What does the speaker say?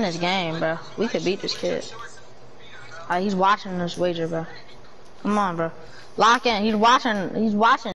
win this game, bro. We could beat this kid. He's watching this wager, bro. Come on, bro. Lock in. He's watching.